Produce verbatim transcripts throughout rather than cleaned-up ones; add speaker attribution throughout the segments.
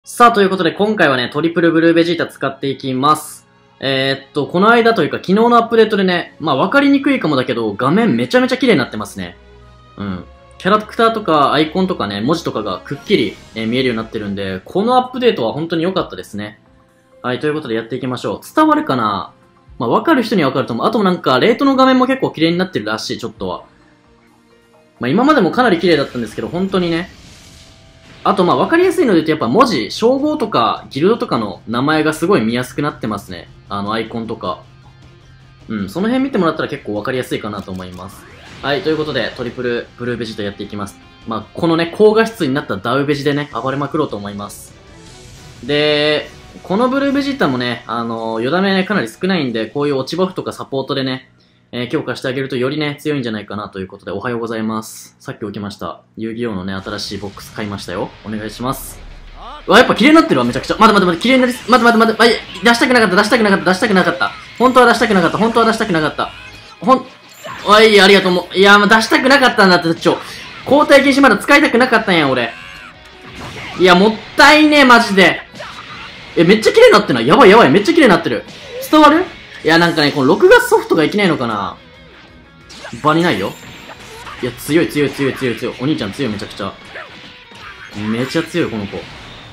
Speaker 1: さあ、ということで今回はね、トリプルブルーベジータ使っていきます。えー、っと、この間というか昨日のアップデートでね、まあ分かりにくいかもだけど、画面めちゃめちゃ綺麗になってますね。うん。キャラクターとかアイコンとかね、文字とかがくっきり、えー、見えるようになってるんで、このアップデートは本当に良かったですね。はい、ということでやっていきましょう。伝わるかな？まあ分かる人には分かると思う。あともなんか、レートの画面も結構綺麗になってるらしい、ちょっとは。まあ今までもかなり綺麗だったんですけど、本当にね、あとまあ分かりやすいので言うとやっぱ文字、称号とかギルドとかの名前がすごい見やすくなってますね。あのアイコンとか。うん、その辺見てもらったら結構分かりやすいかなと思います。はい、ということでトリプルブルーベジータやっていきます。まあこのね、高画質になったダウベジでね、暴れまくろうと思います。で、このブルーベジータもね、あのー、よだめね、かなり少ないんで、こういう落ちバフとかサポートでね、えー、強化してあげるとよりね、強いんじゃないかなということで、おはようございます。さっき起きました。遊戯王のね、新しいボックス買いましたよ。お願いします。うわ、やっぱ綺麗になってるわ、めちゃくちゃ。待って待って待って、綺麗になりす、待って待って待って、出したくなかった、出したくなかった、出したくなかった。本当は出したくなかった、本当は出したくなかった。ほん、おい、ありがとうも。いや、もう出したくなかったんだって、ちょ。交代禁止まだ使いたくなかったんや、俺。いや、もったいねえ、マジで。え、めっちゃ綺麗になってない？やばいやばい、めっちゃ綺麗になってる。伝わる？いや、なんかね、このろくがつソフトがいけないのかな？場にないよ。いや、強い強い強い強い強い。お兄ちゃん強い、めちゃくちゃ。めちゃ強い、この子。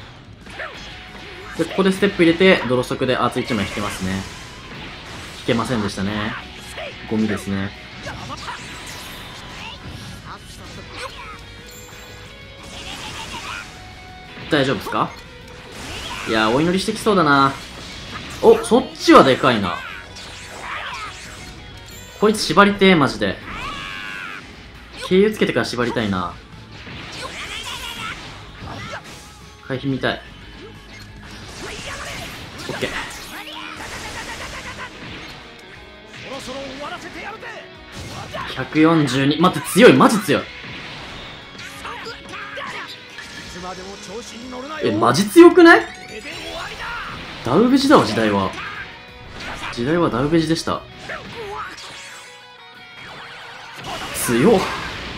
Speaker 1: で、ここでステップ入れて、泥速でアーツいちまい引けますね。引けませんでしたね。ゴミですね。大丈夫ですか？いやー、お祈りしてきそうだな。お、そっちはでかいな。こいつ縛りてー、マジで。経由つけてから縛りたいな。回避見たい。オッケー。ひゃくよんじゅうに。待って、強い、マジ強い。え、マジ強くない？ダウベジだわ、時代は。時代はダウベジでした。強っ。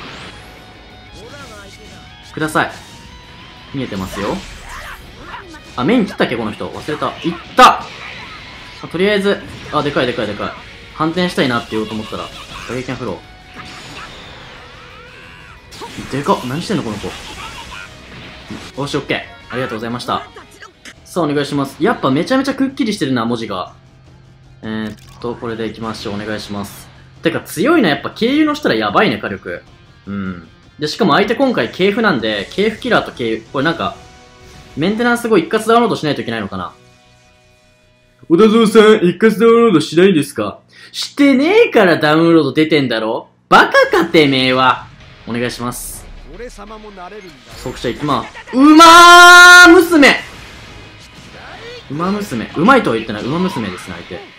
Speaker 1: ください。見えてますよ。あ、メイン切ったっけこの人。忘れた。いったあ、とりあえず、あ、でかいでかいでかい。反転したいなって言おうと思ったら、打撃がフロー。でかっ。何してんのこの子。よし、オッケー。ありがとうございました。さあ、お願いします。やっぱめちゃめちゃくっきりしてるな、文字が。えー、っと、これでいきましょう。お願いします。てか、強いな。やっぱ経由のしたらやばいね、火力。うん。で、しかも相手今回系譜なんで、系譜キラーと系譜、これなんか、メンテナンス後一括ダウンロードしないといけないのかな。小田蔵さん、一括ダウンロードしないんですか？してねえからダウンロード出てんだろ？バカかてめえは。お願いします。速射いきまー。うまー娘うま娘。うまいとは言ってない。うま娘ですね、相手。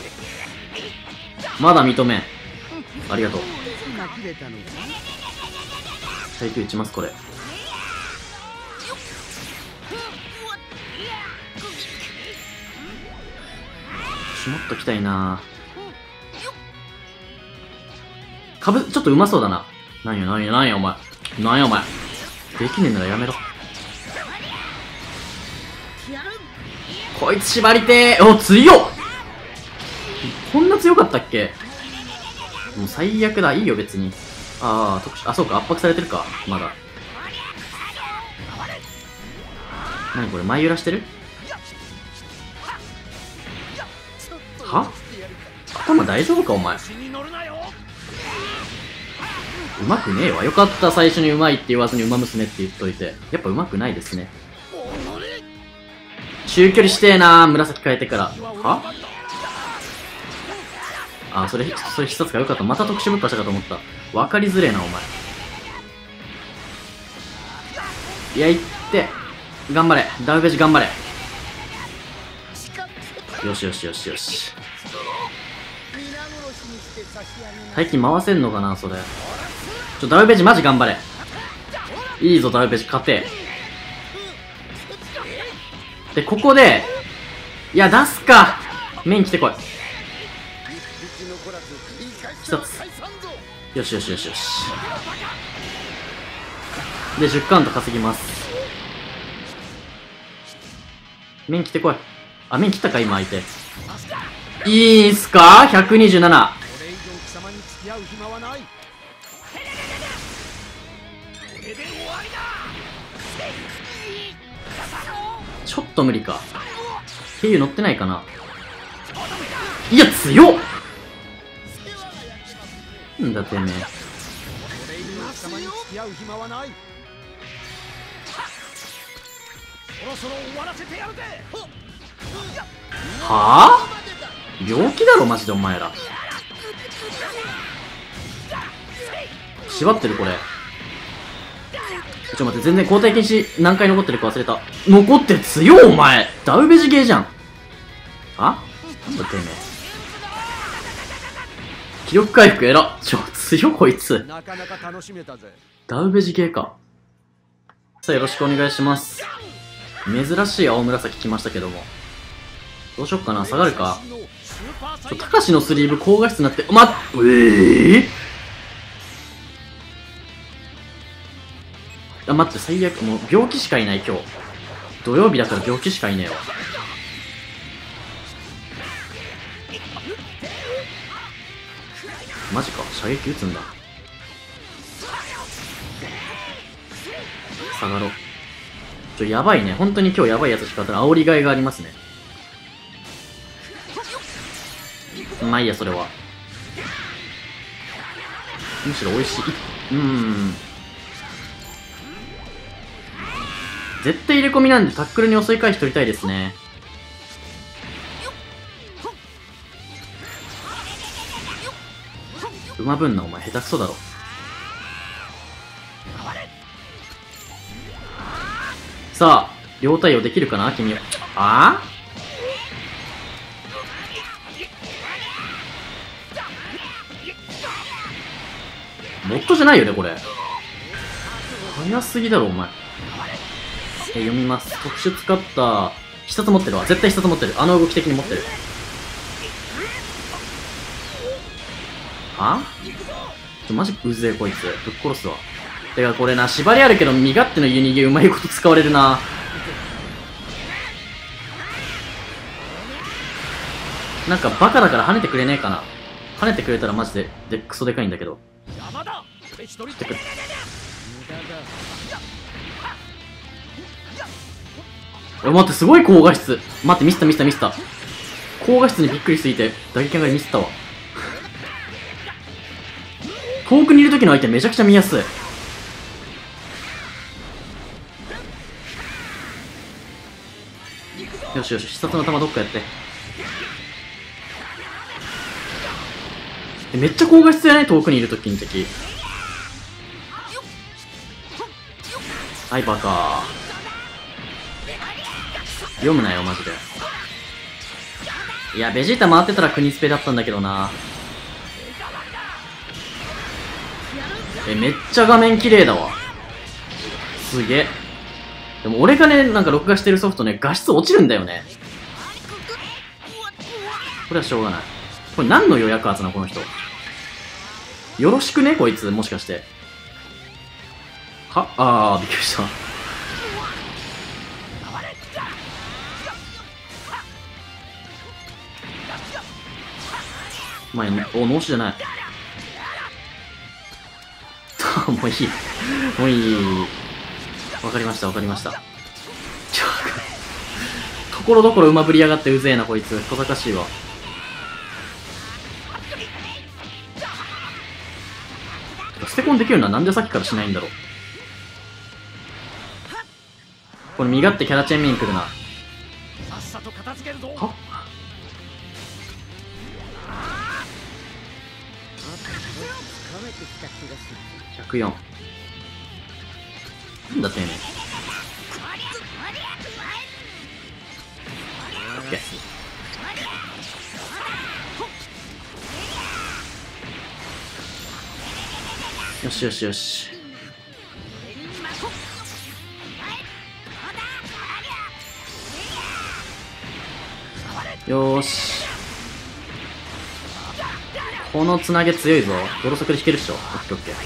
Speaker 1: まだ認めん。ありがとう。耐久打ちます、これ。しもっときたいなぁ。かぶ、ちょっとうまそうだな。なんやなんやなんやお前。なんやお前。できねえならやめろ。こいつ縛りてー。お、強っ。こんな強かったっけ？もう最悪だ。いいよ、別に。ああ、特殊、あ、そうか、圧迫されてるか。まだ。なにこれ、前揺らしてる？は？頭大丈夫か、お前。うまくねえわ。よかった、最初にうまいって言わずにうま娘って言っといて。やっぱうまくないですね。中距離してえなー、紫変えてから。は？あ、それ、それ必殺がよかった。また特殊ぶっ破したかと思った。わかりづれえな、お前。いや、いって。頑張れ。ダウベジ頑張れ。よしよしよしよし。大金回せんのかな、それ。ちょ、ダウベジマジ頑張れ。いいぞ、ダウベジ勝て。で、ここで、いや、出すか。メイン来てこい。一つ。よしよしよしよし。で、じゅうカウント稼ぎます。 面切ってこい。あ、面切ったか今相手。いいんすか ?ひゃくにじゅうなな。
Speaker 2: これ以上貴様に付き合う暇はない。これで終わりだ。
Speaker 1: ちょっと無理か。経由乗ってないかな。いや、強っ。なんだてめえ。
Speaker 2: これ以上貴様に付き合う暇はない。そろそろ終わらせてやるぜ。
Speaker 1: はあ、病気だろマジでお前ら。縛ってるこれ。ちょっと待って、全然交代禁止何回残ってるか忘れた。残ってる。強っお前。ダウベジゲーじゃん。あ、なんだてめえ。気力回復えら。ちょ、強っこいつ。
Speaker 2: なかなか楽しめたぜ。
Speaker 1: ダウベジゲーか。さあよろしくお願いします。珍しい青紫来ましたけども。どうしよっかな、下がるか。ちょ、たかしのスリーブ高画質になって、まっ、えぇ、あ、待って、最悪。もう病気しかいない今日。土曜日だから病気しかいねえわ。マジか、射撃撃つんだ。下がろう。ちょ、やばいね。本当に今日やばいやつしか当たら煽りがいがありますね。まあいいや、それは。むしろ美味しい。うーん。絶対入れ込みなんでタックルに襲い返し取りたいですね。馬ぶんな、お前下手くそだろ。さあ、両対応できるかな君は。ああボットじゃないよね、これ。早すぎだろ、お前。え、読みます。特殊使った。必殺持ってるわ。絶対必殺持ってる。あの動き的に持ってる。あちょ、マジうぜえ、こいつ。ぶっ殺すわ。てか、これな、縛りあるけど、身勝手の湯逃げうまいこと使われるな。なんか、バカだから跳ねてくれねえかな。跳ねてくれたらマジで、で、クソでかいんだけど。てくえ、待って、すごい高画質。待って、ミスったミスったミスった。高画質にびっくりしすぎて、打撃上がりミスったわ。遠くにいる時の相手めちゃくちゃ見やすい。よしよし、必殺の弾どっかやって。え、めっちゃ高画質じゃない？遠くにいる時の敵。はい、バカ。読むなよ、マジで。いや、ベジータ回ってたら国スペだったんだけどな。え、めっちゃ画面綺麗だわ。すげえ。でも俺がね、なんか録画してるソフトね、画質落ちるんだよね。これはしょうがない。これ何の予約圧なのこの人。よろしくねこいつ、もしかして。はあー、びっくりした。まあ、お、脳死じゃない。もういい。もういい。わかりました、わかりました。ちょ、ところどころ馬ぶりやがってうぜえな、こいつ。小賢しいわ。ステコンできるのはなんでさっきからしないんだろう。これ身勝手キャラチェンミン来るな。はひゃくよん。なんだてめえ。オッケー。よしよしよし。よーし。このつなげ強いぞ。泥速で引けるっしょ。オッケーオッケー。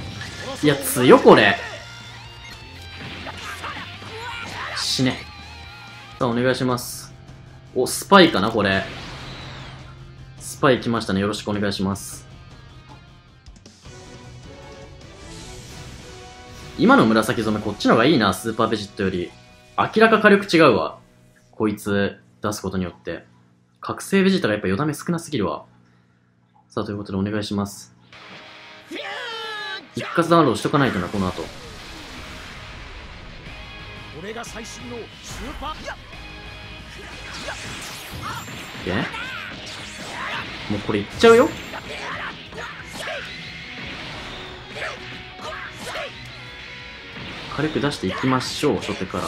Speaker 1: いや、強これ。死ね。 さあ、お願いします。お、スパイかなこれ。スパイ来ましたね。よろしくお願いします。今の紫染めこっちの方がいいな、スーパーベジットより。明らか火力違うわ。こいつ出すことによって。覚醒ベジータがやっぱよだめ少なすぎるわ。さあ、ということでお願いします。一括ダウンロードしとかないとな、この後。
Speaker 2: 俺が最新のスーパー。
Speaker 1: えもうこれいっちゃうよ。軽く出していきましょう、初手から。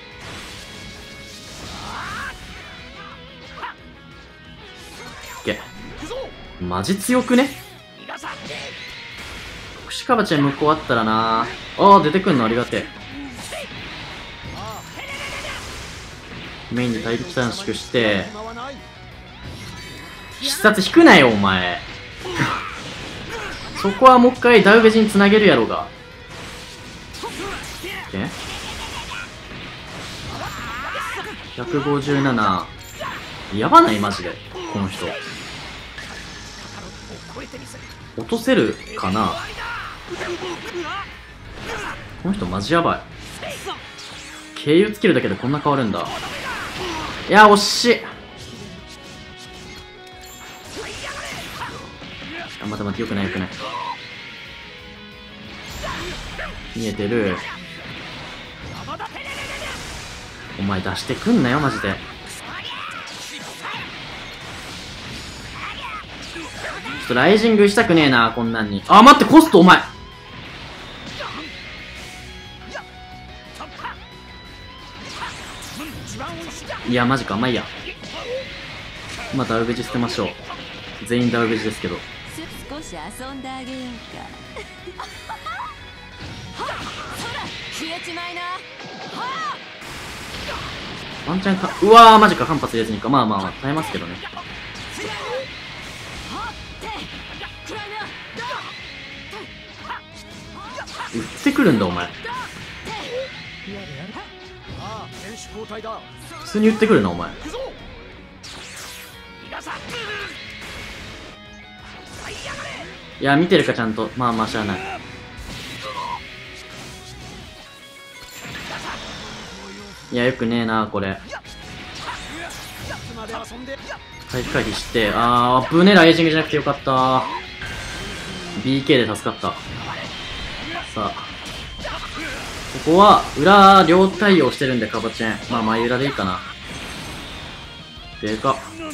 Speaker 1: けマジ強くね。特殊カバチャ向こうあったらな。ああ、出てくんのありがてえ。メインで大力短縮して必殺引くなよお前そこはもう一回ダウベジにつなげるやろが。えひゃくごじゅうなな。やばないマジでこの人。落とせるかな。この人マジやばい。経由つけるだけでこんな変わるんだ。いや惜しい。あ、待って待って、よくないよくない。見えてる。お前出してくんなよマジで。ちょっとライジングしたくねえなこんなんに。あ、待って、コストお前いやマジか。まあいいや。まあダウベジ捨てましょう。全員ダウベジですけど。
Speaker 3: 少し遊んであげようか。消えちまいな。
Speaker 1: ワンチャンか。うわーマジか。間髪入れずにか。まあまあまあ耐えますけどね。撃ってくるんだお前。普通に撃ってくるなお前。いや見てるかちゃんと。まあまあしゃあない。いやよくねえなこれ。回避回避して。あー危ねえ。ライジングじゃなくてよかった。 ビーケー で助かった。さあここは裏両対応してるんでカバチェン。まあ前裏でいいかな。でかっ。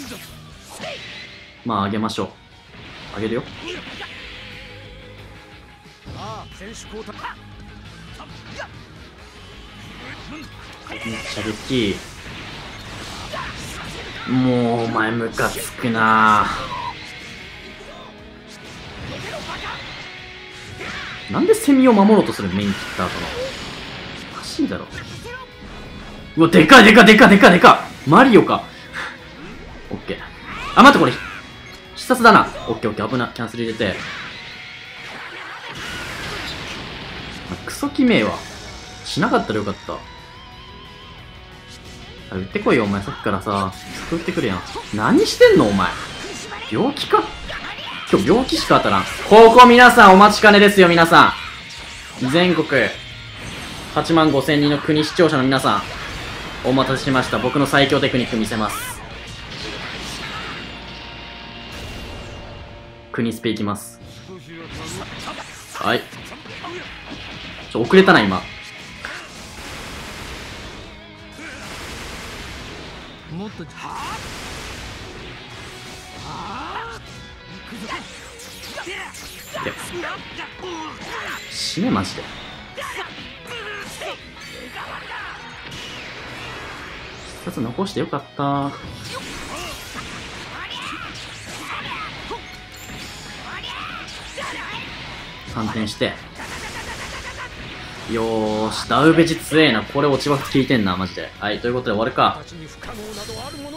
Speaker 1: まあ上げましょう。上げるよ。めっちゃでっきい。もうお前ムカつくな。なんでセミを守ろうとするメイン切った後の。おかしいだろ。うわでかいでかいでかいでかいでかい。マリオか。オッケー。あ待ってこれ必殺だな。オッケーオッケー。危な。キャンセル入れて。クソきめえわ。しなかったらよかった。あ、撃ってこいよお前。さっきからさずっと撃ってくるやん。何してんのお前。病気か。今日病気しか当たらん。ここ皆さんお待ちかねですよ皆さん。全国はちまんごせんにんの国視聴者の皆さんお待たせしました。僕の最強テクニック見せます。国スペいきます。はい。ちょ遅れたな今。もっと死ねマジで。一つ残してよかった。反転してよーし。ダウベジ強えな。これ落ち枠効いてんなマジで。はいということで終わるか。